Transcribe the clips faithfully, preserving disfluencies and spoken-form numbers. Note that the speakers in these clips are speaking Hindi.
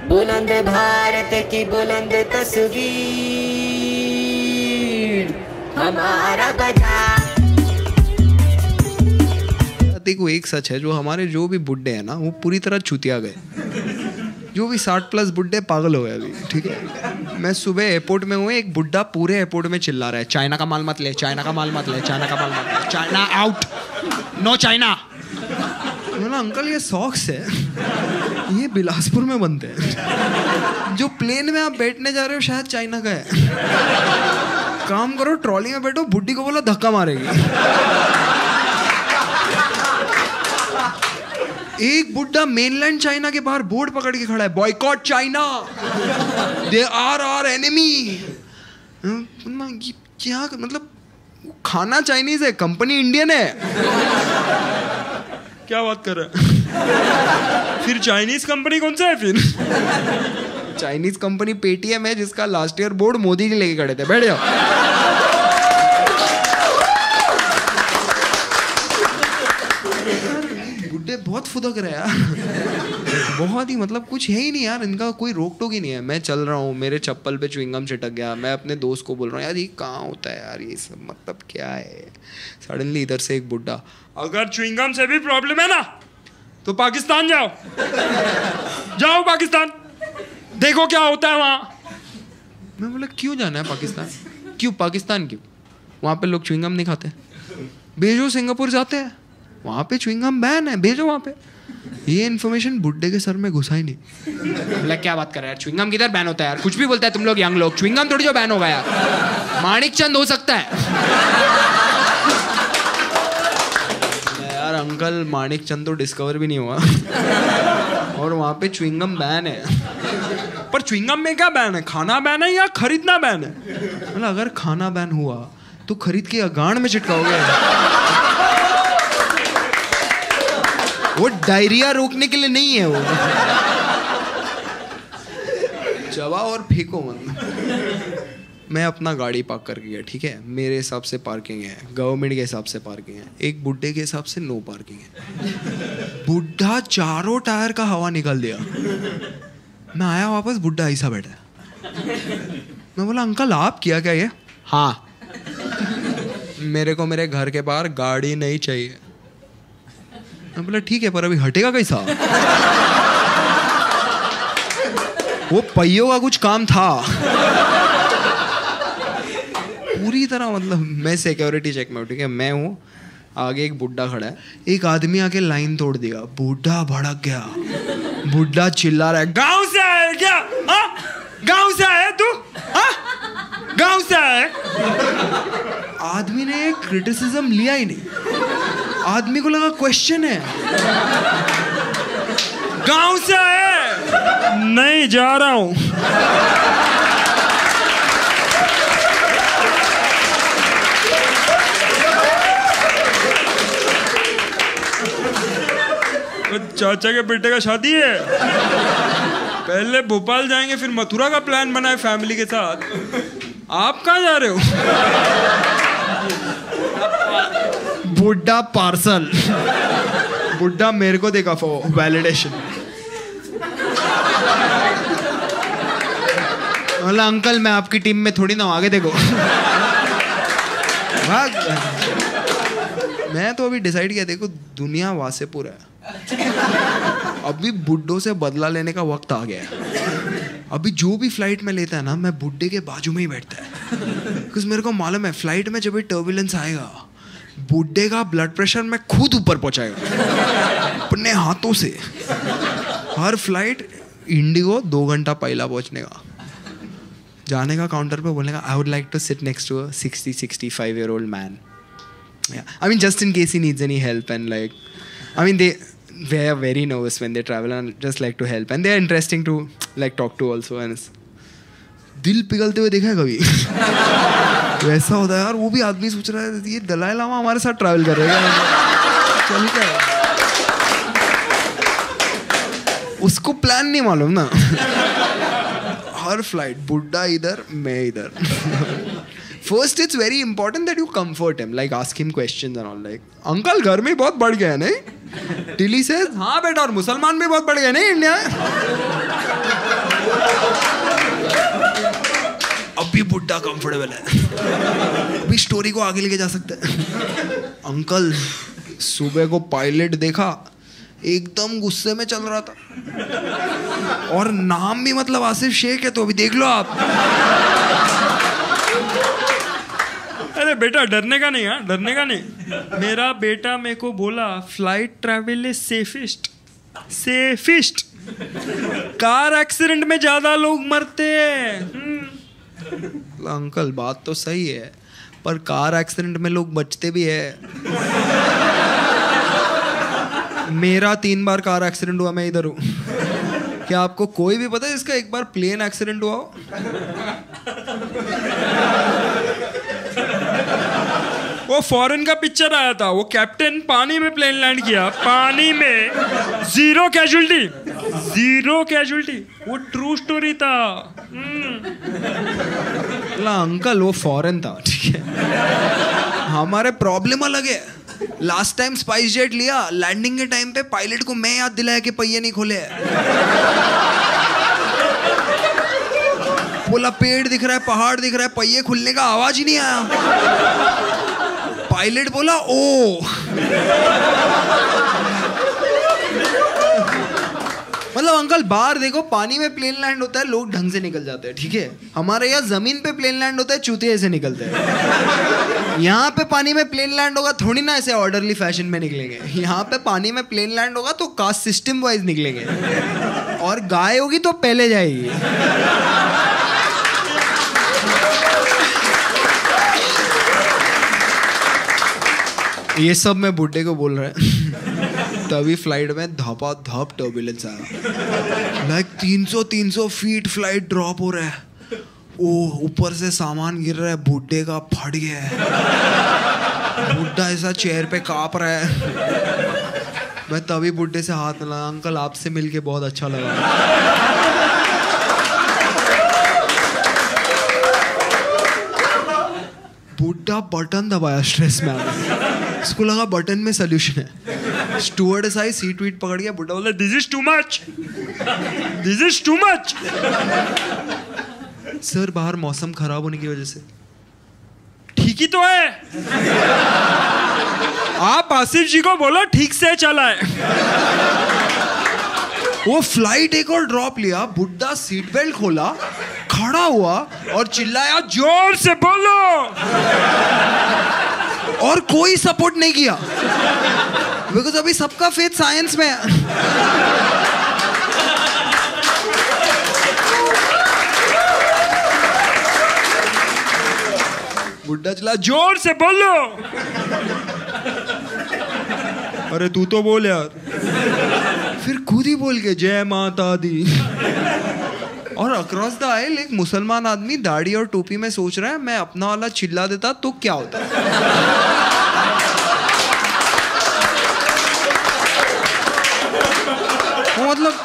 बुलंद भारत की बुलंद तस्वीर हमारा गधा। देखो एक सच है, जो हमारे जो भी बुड्ढे हैं ना वो पूरी तरह चुतिया गए। जो भी साठ प्लस बुड्ढे पागल हो गए अभी, ठीक है। मैं सुबह एयरपोर्ट में हूँ, एक बुड्ढा पूरे एयरपोर्ट में चिल्ला रहा है, चाइना का माल मत ले, चाइना का माल मत ले, चाइना का माल मत ले, चाइना आउट, नो चाइना। बोला अंकल ये सॉक्स है, ये बिलासपुर में बनते हैं। जो प्लेन में आप बैठने जा रहे हो शायद चाइना का है। काम करो ट्रॉली में बैठो, बुड्ढी को बोला धक्का मारेगी। एक बुड्ढा मेनलैंड चाइना के बाहर बोर्ड पकड़ के खड़ा है, boycott China, they are our enemy. क्या मतलब, खाना चाइनीज है, कंपनी इंडियन है। क्या बात कर रहा है? फिर चाइनीज कंपनी कौन सा है फिर? चाइनीज कंपनी पेटीएम है, जिसका last year board Modi ji लेके खड़े थे। बैठ जाओ। बुड्ढे बहुत फुदक रहे यार, बहुत ही, मतलब कुछ है ही नहीं यार, इनका कोई रोक टोक ही नहीं है। मैं चल रहा हूँ, मेरे चप्पल पे च्युइंगम चिटक गया, मैं अपने दोस्त को बोल रहा हूँ यार ये कहाँ होता है यार, ये सब मतलब क्या है। सडनली इधर से एक बुड्ढा, अगर च्युइंगम से भी प्रॉब्लम है ना तो पाकिस्तान जाओ, जाओ पाकिस्तान, देखो क्या होता है वहाँ। मैं बोला क्यों जाना है पाकिस्तान? क्यों पाकिस्तान क्यों? वहाँ पे लोग च्युइंगम नहीं खाते। भेजो सिंगापुर जाते हैं, वहाँ पे च्युइंगम बैन है, भेजो वहाँ पे। ये इन्फॉर्मेशन बुड्ढे के सर में घुसा ही नहीं। बोला क्या बात कर रहा है यार, च्युइंगम किधर बैन होता है यार, कुछ भी बोलता है तुम लोग यंग लोग, च्युइंगम थोड़ी जो बैन होगा यार, माणिक चंद हो सकता है। यार अंकल माणिक चंद तो डिस्कवर भी नहीं हुआ और वहाँ पे च्युइंगम बैन है। पर च्युइंगम में क्या बैन है, खाना बैन है या खरीदना बैन है? मतलब अगर खाना बैन हुआ तो खरीद के गांड में चिटकाओगे? वो डायरिया रोकने के लिए नहीं है, वो चबाओ और फेंको मत। मैं अपना गाड़ी पार्क करके गया, ठीक है, मेरे हिसाब से पार्किंग है, गवर्नमेंट के हिसाब से पार्किंग है, एक बुड्ढे के हिसाब से नो पार्किंग है। बुड्ढा चारों टायर का हवा निकाल दिया। मैं आया वापस, बुड्ढा ऐसा बैठा है। मैं बोला अंकल आप किया क्या ये? हाँ, मेरे को मेरे घर के बाहर गाड़ी नहीं चाहिए। मैं बोला ठीक है, पर अभी हटेगा कैसा? वो पहियों का कुछ काम था। पूरी तरह मतलब मैं सिक्योरिटी चेक में, ठीक है, मैं हूँ, आगे एक बुड्ढा खड़ा है, एक आदमी आके लाइन तोड़ दिया, बुड्ढा भड़क गया। बुड्ढा चिल्ला रहा है, गांव से आया क्या? हाँ, गांव से आया तू? हाँ, गांव से आया? आदमी ने क्रिटिसिज्म लिया ही नहीं। आदमी को लगा क्वेश्चन है। गांव से आए? नहीं, जा रहा हूं। चाचा के बेटे का शादी है, पहले भोपाल जाएंगे फिर मथुरा का प्लान बनाए फैमिली के साथ। आप कहाँ जा रहे हो? बुड्ढा पार्सल। बुड्ढा मेरे को देखा फॉर वैलिडेशन। बोला अंकल मैं आपकी टीम में थोड़ी ना हूं, आगे देखो। मैं तो अभी डिसाइड किया, देखो दुनिया वासेपुर है, अभी बुड्ढों से बदला लेने का वक्त आ गया है। अभी जो भी फ्लाइट में लेता है ना, मैं बुड्ढे के बाजू में ही बैठता है, क्योंकि मेरे को मालूम है फ्लाइट में जब भी टर्बुलेंस आएगा, बुड्ढे का ब्लड प्रेशर मैं खुद ऊपर पहुंचाएगा अपने हाथों से। हर फ्लाइट इंडिगो दो घंटा पहला पहुंचने का, जाने का काउंटर पे बोलने का I would like to sit next to a sixty sixty five year old man, I mean just in case he needs any help, and like I mean they they are very nervous when they travel and just like to help, and they are interesting to like talk to also, and दिल पिघलते हुए देखा है कभी? वैसा होता है यार। वो भी आदमी सोच रहा है ये दलाई लामा हमारे साथ ट्रैवल कर रहे हैं, चल क्या है? उसको प्लान नहीं मालूम ना। हर फ्लाइट बुड्ढा इधर, मैं इधर। First, it's very important that you comfort him, like ask him questions and all, like, uncle गर्मी बहुत बढ़ गया है नहीं? टिली says, हाँ बेटा, और मुसलमान भी बहुत बढ़ गए नहीं इंडिया में? अभी बुड्ढा कंफर्टेबल है, अभी स्टोरी को आगे लेके जा सकते हैं। अंकल सुबह को पायलट देखा, एकदम गुस्से में चल रहा था, और नाम भी मतलब आसिफ शेख है, तो अभी देख लो आप। अरे बेटा डरने का नहीं, हाँ डरने का नहीं। मेरा बेटा मेरे को बोला flight travel is safest, safest. Car accident में ज्यादा लोग मरते हैं। अंकल बात तो सही है, पर कार एक्सीडेंट में लोग बचते भी है। मेरा तीन बार कार एक्सीडेंट हुआ, मैं इधर हूँ। क्या आपको कोई भी पता है इसका एक बार प्लेन एक्सीडेंट हुआ हो? वो फॉरेन का पिक्चर आया था, वो कैप्टन पानी में प्लेन लैंड किया, पानी में, जीरो कैजुअलिटी, जीरो कैजुअलिटी। वो ट्रू स्टोरी था। ला अंकल वो फॉरेन था, ठीक है। हमारे प्रॉब्लम अलग है। लास्ट टाइम स्पाइस जेट लिया, लैंडिंग के टाइम पे पायलट को मैं याद दिलाया कि पहिए नहीं खोले। बोला पेड़ दिख रहा है, पहाड़ दिख रहा है, पहिए खुलने का आवाज ही नहीं आया। पायलट बोला ओ। मतलब अंकल बाहर देखो, पानी में प्लेन लैंड होता है, लोग ढंग से निकल जाते हैं, ठीक है। हमारे यहाँ जमीन पे प्लेन लैंड होता है, चूतिए से निकलते हैं। यहाँ पे पानी में प्लेन लैंड होगा, थोड़ी ना ऐसे ऑर्डरली फैशन में निकलेंगे। यहाँ पे पानी में प्लेन लैंड होगा तो कास्ट सिस्टम वाइज निकलेंगे, और गाय होगी तो पहले जाएगी। ये सब मैं बुड्ढे को बोल रहा है। तभी फ्लाइट में धपा धप टर्बुलेंस आया। लाइक तीन सौ तीन सौ फीट फ्लाइट ड्रॉप हो रहा है। ओ ऊपर से सामान गिर रहा है, बुड्ढे का फट गया है। बुड्ढा ऐसा चेयर पे कांप रहा है। मैं तभी बुड्ढे से हाथ मिलाया, अंकल आपसे मिलके बहुत अच्छा लगा। बुड्ढा बटन दबाया स्ट्रेस में आने। इसको लगा बटन में सोल्यूशन है। स्टूवर्ड आई सीट वीट पकड़ गया। बुड्ढा बोला this is too much, this is too much. Sir बाहर मौसम खराब होने की वजह से। ठीक ही तो है। आप आसिफ जी को बोलो ठीक से चलाए। वो फ्लाइट एक और ड्रॉप लिया, बुड्ढा सीट बेल्ट खोला, खड़ा हुआ और चिल्लाया जोर से बोलो, और कोई सपोर्ट नहीं किया, बिकॉज अभी सबका फेथ साइंस में है। बुड्ढा चला जोर से बोलो। अरे तू तो बोल यार। फिर खुद ही बोल के जय माता दी। और अक्रॉस द आइल एक मुसलमान आदमी दाढ़ी और टोपी में सोच रहा है, मैं अपना वाला चिल्ला देता तो क्या होता। वो मतलब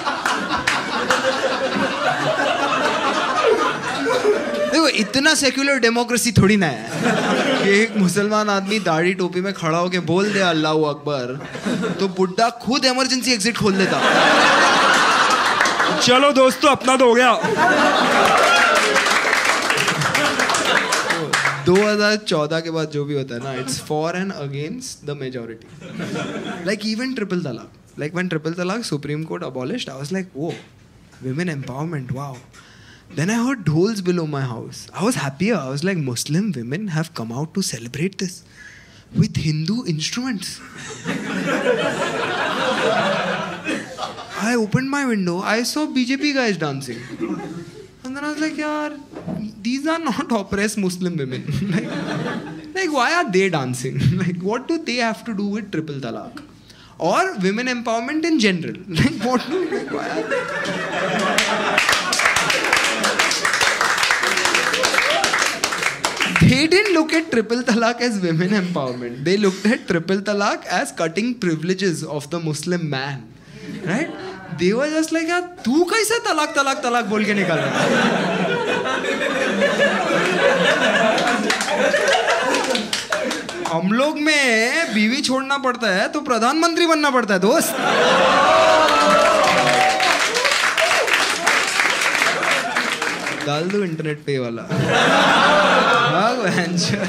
देखो इतना सेक्युलर डेमोक्रेसी थोड़ी ना है कि एक मुसलमान आदमी दाढ़ी टोपी में खड़ा होके बोल दे अल्लाह अकबर, तो बुड्ढा खुद इमरजेंसी एग्जिट खोल देता। चलो दोस्तों अपना तो हो गया। दो हज़ार चौदह के बाद जो भी होता है ना, it's for and against the majority. Like even triple talaq, like when triple talaq supreme court abolished, I was like, whoa, women empowerment, wow. Then I heard dhols below my house. I was happier. I was like, Muslim women have come out to celebrate this with Hindu instruments. I opened my window. I saw B J P guys dancing. And then I was like, yaar, these are not oppressed Muslim women. like, like, why are they dancing? Like, what do they have to do with triple talaq? Or women empowerment in general? Like, what do like, why are they? They didn't look at triple talaq as women empowerment. They looked at triple talaq as cutting privileges of the Muslim man. Right? They were just like, यार तू कैसे तलाक तलाक तलाक बोल के निकल रहा है? हम लोग में बीवी छोड़ना पड़ता है तो प्रधानमंत्री बनना पड़ता है दोस्त। डाल दो इंटरनेट पे वाला। भाग बहन चो।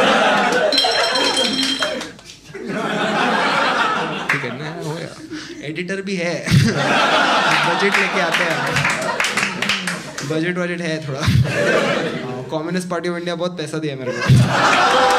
ठीक है ना, हो गया। एडिटर भी है, बजट लेके आते हैं, बजट बजट है थोड़ा। कम्युनिस्ट पार्टी ऑफ इंडिया बहुत पैसा दिया मेरे को।